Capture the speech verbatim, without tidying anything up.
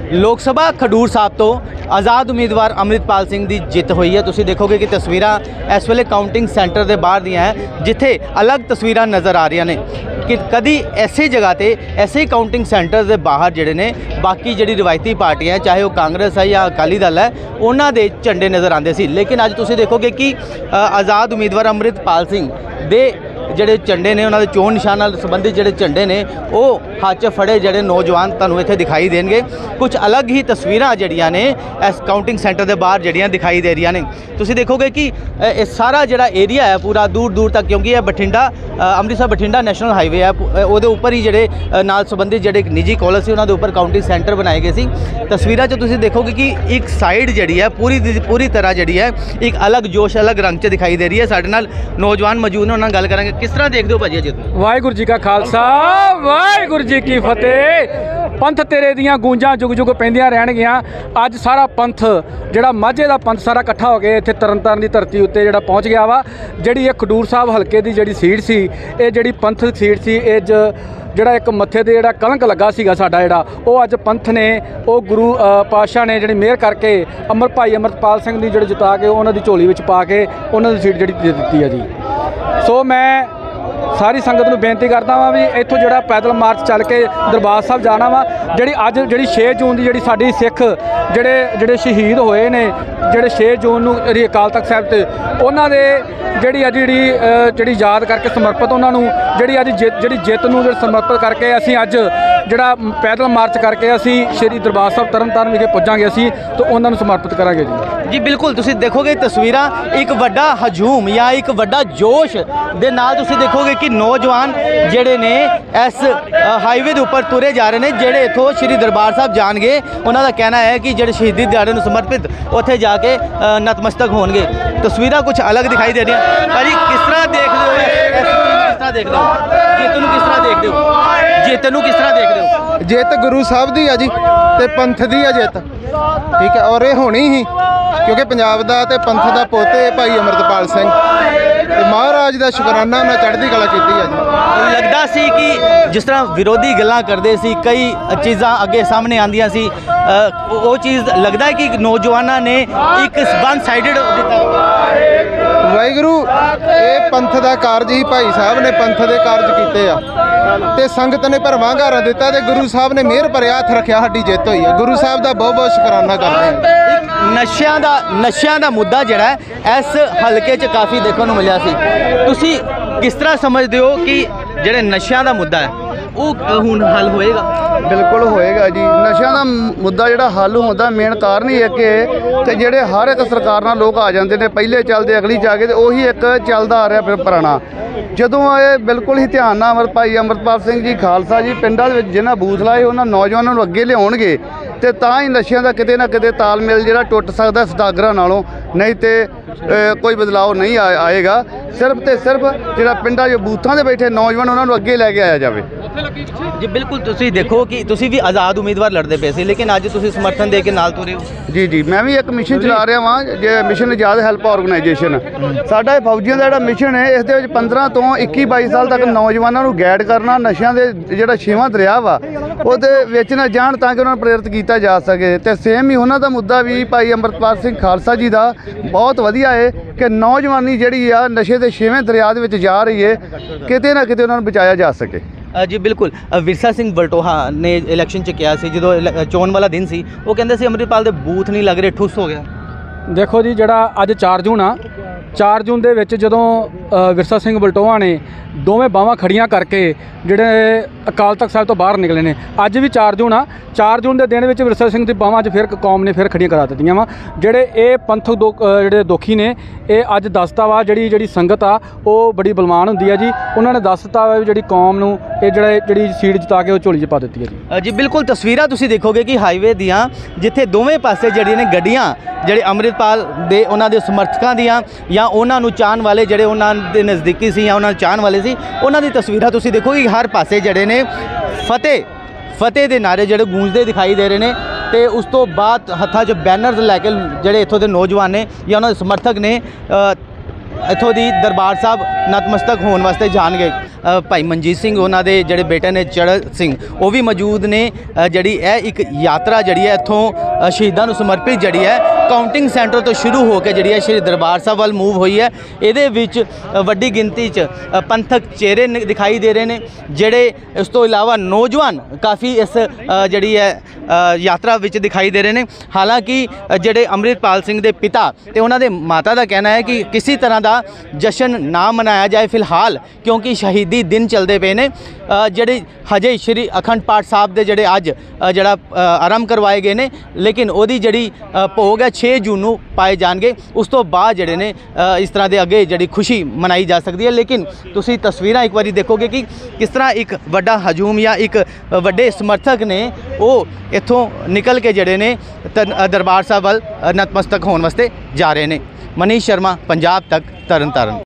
लोक सभा खडूर साहब तो आज़ाद उम्मीदवार अमृतपाल सिंह की जित हुई है। तुसीं देखोगे कि तस्वीरां इस वेले काउंटिंग सेंटर के बाहर दियां है, जिथे अलग तस्वीरां नज़र आ रही ने कि कभी ऐसी जगह ते ऐसे काउंटिंग सेंटर के बाहर जिहड़े ने बाकी जिहड़ी रिवायती पार्टियां चाहे वो कांग्रेस है या अकाली दल है उन्हां दे झंडे नज़र आते सी, लेकिन अज तुसीं देखोगे कि आज़ाद उम्मीदवार अमृतपाल सिंह दे ਜਿਹੜੇ ਝੰਡੇ ने उन्होंने चोण निशान नाल संबंधित ਜਿਹੜੇ ਝੰਡੇ ने वो हाथ च फड़े ਜਿਹੜੇ नौजवान ਤੁਹਾਨੂੰ ਇੱਥੇ दिखाई देंगे। कुछ अलग ही तस्वीरां ਜਿਹੜੀਆਂ ने इस काउंटिंग सेंटर के बाहर ਜਿਹੜੀਆਂ दिखाई दे रही ने। ਤੁਸੀਂ देखोगे कि ये सारा ਜਿਹੜਾ एरिया है पूरा दूर दूर तक, क्योंकि यह बठिंडा अमृतसर बठिंडा नैशनल हाईवे है, वो उपर ही ਜਿਹੜੇ नाल संबंधित ਜਿਹੜੇ निजी कॉलेज से उन्होंने उपर काउंटिंग सेंटर बनाए गए सी। तस्वीरां च ਤੁਸੀਂ देखोगे कि एक साइड ਜਿਹੜੀ है पूरी पूरी तरह ਜਿਹੜੀ है एक अलग जोश अलग रंग च दिखाई दे रही है। साडे नाल नौजवान मौजूद ने, उन्हां नाल गल करांगे। किस तरह देखते हो भाजी अजित? वाहिगुरू जी का खालसा वाहिगुरू जी की फतेह। पंथ तेरे दियां गूंजां जुग जुग पैंदियां रहणगियां। अज सारा पंथ जिहड़ा माझे दा पंथ सारा इकट्ठा हो गया इत्थे तरनतारन दी धरती उत्ते जिहड़ा पहुँच गया वा। जिहड़ी ये खडूर साहब हलके दी जिहड़ी सीट सी, ये जिहड़ी पंथक सीट सी, ये ਜਿਹੜਾ ਇੱਕ ਮੱਥੇ ਤੇ ਜਿਹੜਾ ਕਲੰਕ ਲੱਗਾ ਸੀਗਾ ਸਾਡਾ ਜਿਹੜਾ ਉਹ ਅੱਜ ਪੰਥ ਨੇ ਉਹ ਗੁਰੂ ਪਾਤਸ਼ਾਹ ਨੇ ਜਿਹੜੀ ਮਿਹਰ ਕਰਕੇ ਅਮਰ ਭਾਈ ਅਮਰਪਾਲ ਸਿੰਘ ਦੀ ਜਿਹੜੀ ਜਿਤਾ ਕੇ ਉਹਨਾਂ ਦੀ ਝੋਲੀ ਵਿੱਚ ਪਾ ਕੇ ਉਹਨਾਂ ਦੀ ਸੀਟ ਜਿਹੜੀ ਦੇ ਦਿੱਤੀ ਹੈ ਜੀ। ਸੋ ਮੈਂ ਸਾਰੀ ਸੰਗਤ ਨੂੰ ਬੇਨਤੀ ਕਰਦਾ ਵਾਂ ਵੀ ਇੱਥੋਂ ਜਿਹੜਾ ਪੈਦਲ ਮਾਰਚ ਚੱਲ ਕੇ ਦਰਬਾਰ ਸਾਹਿਬ ਜਾਣਾ ਵਾ। ਜਿਹੜੀ ਅੱਜ ਜਿਹੜੀ ਛੇ ਜੂਨ ਦੀ ਜਿਹੜੀ ਸਾਡੀ ਸਿੱਖ ਜਿਹੜੇ ਜਿਹੜੇ ਸ਼ਹੀਦ ਹੋਏ ਨੇ ਜਿਹੜੇ ਛੇ ਜੂਨ ਨੂੰ ਜਿਹੜੀ ਅਕਾਲ ਤਖਤ ਸਾਹਿਬ ਤੇ ਉਹਨਾਂ ਦੇ ਜਿਹੜੀ ਅੱਜ ਜਿਹੜੀ ਜਿਹੜੀ ਯਾਦ ਕਰਕੇ ਸਮਰਪਿਤ ਉਹਨਾਂ ਨੂੰ ਜਿਹੜੀ ਅੱਜ ਜਿੱਤ ਜਿਹੜੀ ਜਿੱਤ ਨੂੰ ਜਿਹੜੀ ਸਮਰਪਿਤ ਕਰਕੇ ਅਸੀਂ ਅੱਜ ਜਿਹੜਾ ਪੈਦਲ ਮਾਰਚ ਕਰਕੇ ਅਸੀਂ ਸ਼੍ਰੀ ਦਰਬਾਰ ਸਾਹਿਬ ਤਰਨਤਾਰਨ ਵਿਖੇ ਪੁੱਜਾਂਗੇ ਅਸੀਂ ਤੇ ਉਹਨਾਂ ਨੂੰ ਸਮਰਪਿਤ ਕਰਾਂਗੇ ਜੀ। जी बिल्कुल, तुसीं देखोगे तस्वीरां एक वड्डा हजूम या एक वड्डा जोश दे नाल तुसीं देखोगे कि नौजवान जिहड़े ने इस हाईवे के उपर तुरे जा रहे हैं, जिहड़े इत्थों श्री दरबार साहब जाणगे। उन्हां दा कहना है कि जिहड़े शहीदी दिहाड़े नूं समर्पित उत्थे जाके नतमस्तक होणगे। तस्वीरां कुछ अलग दिखाई दे रही। भाजी किस तरह देखते हो इस किस तरह देखते हो जित नूं किस तरह देखते हो जित नूं किस तरह देखते हो? जित गुरु साहब दी है जी ते पंथ दी है जित, ठीक है, और ये होनी ही क्योंकि पंजाब दा ते पंथ दा पोते भाई अमृतपाल सिंह ते महाराज दा शुकराना उन्हें चढ़दी कला कीती है जी। लगदा सी कि जिस तरह विरोधी गल्लां करदे सी, कई चीज़ां अगे सामने आंदियां सी, वो चीज़ लगदा है कि नौजवानों ने एक वन साइडेड दिता। वाहिगुरू ये पंथ दा कारज ही भाई साहब ने पंथ दे कारज कीते आ ते संगत ने भरवां घारा दिता ते गुरु साहब ने मेहर भरिया हथ रखिया, साडी जित हुई है। गुरु साहब दा बहुत बहुत शुकराना करते हैं। नशियां दा नशियां दा मुद्दा जिहड़ा है इस हलके च काफ़ी देखने को मिलिया सी। तुसीं किस तरह समझते हो कि जिहड़े नशियां दा मुद्दा है वो हुण हल होएगा? बिल्कुल होएगा जी। नशा का मुद्दा जो हल होता मेन कारण ही एक है तो जेडे हर एक सरकार नाल लोग आ जाते हैं, पहले चलते अगली जाके तो उही एक चलता आ रहा फिर पुराना। जदों ये बिल्कुल ही ध्यान नाल अमर भाई अमरपाल सिंह जी खालसा जी पिंडां दे विच जिन्हां बूथ लाए उन्हां नौजवानों नूं अगे लिआउणगे ते तां ही नशिਆਂ ਦਾ किते ना किते तालमेल जिहड़ा टुट सकदा सदागरां नालों, नहीं तो कोई बदलाव नहीं आ, आएगा। सिर्फ तो सिर्फ जिहड़ा पिंडां जो बूथां दे बैठे नौजवान उन्हां नूं अगे लैके आया जाए जी। बिल्कुल तुसीं देखो कि तुसीं भी आज़ाद उम्मीदवार लड़ते पे सी, लेकिन अज तुसीं समर्थन दे के नाल तुरे हो। जी जी मैं भी एक मिशन चला रहा वहाँ जे मिशन आज़ाद हैल्प ऑर्गेनाइजेशन। साडा फौजियों का जो मिशन है इस दे विच पंद्रह तो इक्की बाई साल तक नौजवानों को गाइड करना, नशिਆਂ ਦੇ ਜਿਹੜਾ ਛੇਵਾਂ ਦਰਿਆ ਵਾ ਉਹਦੇ ਵਿੱਚ ਨਾ ਜਾਣ ਤਾਂ ਕਿ ਉਹਨਾਂ ਨੂੰ ਪ੍ਰੇਰਿਤ ਕੀਤਾ ਜਾ ਸਕੇ। ਤੇ ਸੇਮ ਹੀ ਉਹਨਾਂ ਦਾ ਮੁੱਦਾ ਵੀ ਭਾਈ ਅਮਰਪਾਲ ਸਿੰਘ ਖਾਲਸਾ ਜੀ ਦਾ ਬਹੁਤ ਵਧੀਆ ਹੈ ਕਿ ਨੌਜਵਾਨੀ ਜਿਹੜੀ ਆ ਨਸ਼ੇ ਦੇ ਛੇਵੇਂ ਦਰਿਆ ਦੇ ਵਿੱਚ ਜਾ ਰਹੀ ਹੈ, ਕਿਤੇ ਨਾ ਕਿਤੇ ਉਹਨਾਂ ਨੂੰ ਬਚਾਇਆ ਜਾ ਸਕੇ। जी बिल्कुल, विरसा सिंह बलटोहा ने इलैक्शन च किया सी जो चोण वाला दिन सी, वो कहते सी अमृतपाल दे बूथ नहीं लग रहे, ठुस हो गया। देखो जी ਜਿਹੜਾ ਅੱਜ ਚਾਰ ਜੂਨ ਆ, ਚਾਰ ਜੂਨ ਦੇ ਵਿੱਚ ਜਦੋਂ ਵਿਰਸਾ ਸਿੰਘ ਬਲਟੋਹਾ ਨੇ ਦੋਵੇਂ ਬਾਹਾਂ ਖੜੀਆਂ ਕਰਕੇ ਜਿਹੜੇ ਅਕਾਲ ਤਖਤ ਸਾਹਿਬ ਤੋਂ ਬਾਹਰ ਨਿਕਲੇ ਨੇ, ਅੱਜ ਵੀ ਚਾਰ ਜੂਨ ਆ, ਚਾਰ ਜੂਨ ਦੇ ਦਿਨ ਵਿੱਚ ਵਿਰਸਾ ਸਿੰਘ ਦੀ ਬਾਹਾਂ 'ਚ ਫਿਰ ਕੌਮ ਨੇ ਫਿਰ ਖੜੀਆਂ ਕਰਾ ਦਿੱਤੀਆਂ ਵਾ। ਜਿਹੜੇ ਇਹ ਪੰਥਕ ਦੋ ਜਿਹੜੇ ਦੋਖੀ ਨੇ ਇਹ ਅੱਜ ਦੱਸਤਾ ਵਾ, ਜਿਹੜੀ ਜਿਹੜੀ ਸੰਗਤ ਆ ਉਹ ਬੜੀ ਬਲਵਾਨ ਹੁੰਦੀ ਹੈ ਜੀ। ਉਹਨਾਂ ਨੇ ਦੱਸਤਾ ਵਾ ਜਿਹੜੀ ਕੌਮ ਨੂੰ ਇਹ ਜਿਹੜਾ ਜਿਹੜੀ ਸੀਟ ਜਿਤਾ ਕੇ ਉਹ ਝੋਲੀ 'ਚ ਪਾ ਦਿੱਤੀ ਹੈ ਜੀ। ਜੀ ਬਿਲਕੁਲ, ਤਸਵੀਰਾਂ ਤੁਸੀਂ ਦੇਖੋਗੇ ਕਿ ਹਾਈਵੇ ਦੀਆਂ ਜਿੱਥੇ ਦੋਵੇਂ ਪਾਸੇ ਜਿਹੜੀਆਂ ਨੇ ਗੱਡੀਆਂ ਜਿਹੜੇ ਅੰਮ੍ਰਿਤਪਾਲ ਦੇ ਉਹਨਾਂ ਦੇ ਸਮਰਥਕਾਂ ਦੀਆਂ ਜਾਂ ਉਹਨਾਂ ਨੂੰ ਚਾਹਣ ਵਾਲੇ ਜਿਹੜੇ ਉਹਨਾਂ ਦੇ ਨਜ਼ਦੀਕੀ ਸੀ ਜਾਂ ਉਹਨਾਂ ਨੂੰ ਚਾਹਣ ਵਾਲੇ ਸੀ, ਉਹਨਾਂ ਦੀ ਤਸਵੀਰਾਂ ਤੁਸੀਂ ਦੇਖੋਗੇ ਕਿ ਹਰ ਪਾਸੇ ਜਿਹੜੇ ਨੇ ਫਤਿਹ ਫਤਿਹ ਦੇ ਨਾਰੇ ਜਿਹੜੇ ਗੂੰਜਦੇ ਦਿਖਾਈ ਦੇ ਰਹੇ ਨੇ। ਤੇ ਉਸ ਤੋਂ ਬਾਅਦ ਹੱਥਾਂ 'ਚ ਬੈਨਰਸ ਲੈ ਕੇ ਜਿਹੜੇ ਇੱਥੋਂ ਦੇ ਨੌਜਵਾਨ ਨੇ ਜਾਂ ਉਹਨਾਂ ਦੇ ਸਮਰਥਕ ਨੇ ਇੱਥੋਂ ਦੀ ਦਰਬਾਰ ਸਾਹਿਬ ਨਤਮਸਤਕ ਹੋਣ ਵਾਸਤੇ ਜਾਣਗੇ। ਅ, ਭਾਈ ਮਨਜੀਤ ਸਿੰਘ ਉਹਨਾਂ ਦੇ ਜਿਹੜੇ ਬੇਟੇ ਨੇ ਚੜ੍ਹਤ ਸਿੰਘ ਉਹ ਵੀ ਮੌਜੂਦ ਨੇ। ਅ, ਜਿਹੜੀ ਇਹ ਇੱਕ ਯਾਤਰਾ ਜਿਹੜੀ ਹੈ ਇੱਥੋਂ ਅ, ਸ਼ਹੀਦਾਂ ਨੂੰ ਸਮਰਪਿਤ ਜਿਹੜੀ ਹੈ ਕਾਊਂਟਿੰਗ ਸੈਂਟਰ ਤੋਂ ਸ਼ੁਰੂ ਹੋ ਕੇ ਜਿਹੜੀ ਹੈ ਸ਼੍ਰੀ ਦਰਬਾਰ ਸਾਹਿਬ ਵੱਲ ਮੂਵ ਹੋਈ ਹੈ। ਇਹਦੇ ਵਿੱਚ ਅ, ਵੱਡੀ ਗਿਣਤੀ 'ਚ ਅ, ਪੰਥਕ ਚਿਹਰੇ ਨ- ਦਿਖਾਈ ਦੇ ਰਹੇ ਨੇ, ਜਿਹੜੇ ਇਸ ਤੋਂ ਇਲਾਵਾ ਨੌਜਵਾਨ ਕਾਫੀ ਇਸ ਅ, ਜਿਹੜੀ ਹੈ ਅ, ਯਾਤਰਾ ਵਿੱਚ ਦਿਖਾਈ ਦੇ ਰਹੇ ਨੇ। ਹਾਲਾਂਕਿ ਅ, ਜਿਹੜੇ ਅੰਮ੍ਰਿਤਪਾਲ ਸਿੰਘ ਦੇ ਪਿਤਾ ਤੇ ਉਹਨਾਂ ਦੇ ਮਾਤਾ ਦਾ ਕਹਿਣਾ ਹੈ ਕਿ ਕਿਸੇ ਤਰ੍ਹਾਂ ਦਾ ਜਸ਼ਨ ਨਾ ਮਨਾਇਆ ਜਾਏ ਫਿਲਹਾਲ, ਕਿਉਂਕਿ ਸ਼ਹੀਦੀ ਦਿਨ ਚੱਲਦੇ ਪਏ ਨੇ। ਅ, ਜਿਹੜੇ ਹਜੇ ਸ਼੍ਰੀ ਅਖੰਡ ਪਾਠ ਸਾਹਿਬ ਦੇ ਜਿਹੜੇ ਅੱਜ ਅ, ਜਿਹੜਾ ਅ, ਆਰੰਭ ਕਰਵਾਏ ਗਏ ਨੇ, ਲੇਕਿਨ ਉਹਦੀ ਜਿਹੜੀ ਅ, ਭੋਗ ਹੈ ਛੇ ਜੂਨ ਨੂੰ ਪਾਏ ਜਾਣਗੇ। ਉਸ ਤੋਂ ਬਾਅਦ ਜਿਹੜੇ ਨੇ ਅ, ਇਸ ਤਰ੍ਹਾਂ ਦੇ ਅੱਗੇ ਜਿਹੜੀ ਖੁਸ਼ੀ ਮਨਾਈ ਜਾ ਸਕਦੀ ਹੈ। ਲੇਕਿਨ ਤੁਸੀਂ ਤਸਵੀਰਾਂ ਇੱਕ ਵਾਰੀ ਦੇਖੋਗੇ ਕਿ ਕਿਸ ਤਰ੍ਹਾਂ ਇੱਕ ਵੱਡਾ ਹਜੂਮ ਜਾਂ ਇੱਕ ਅ, ਵੱਡੇ ਸਮਰਥਕ ਨੇ ਉਹ ਇੱਥੋਂ ਨਿਕਲ ਕੇ ਜਿਹੜੇ ਨੇ ਤਨ- ਅ, ਦਰਬਾਰ ਸਾਹਿਬ ਵੱਲ ਅ, ਨਤਮਸਤਕ ਹੋਣ ਵਾਸਤੇ ਜਾ ਰਹੇ ਨੇ। ਮਨੀਸ਼ ਸ਼ਰਮਾ, ਪੰਜਾਬ ਤੱਕ, ਤਰਨ ਤਾਰਨ।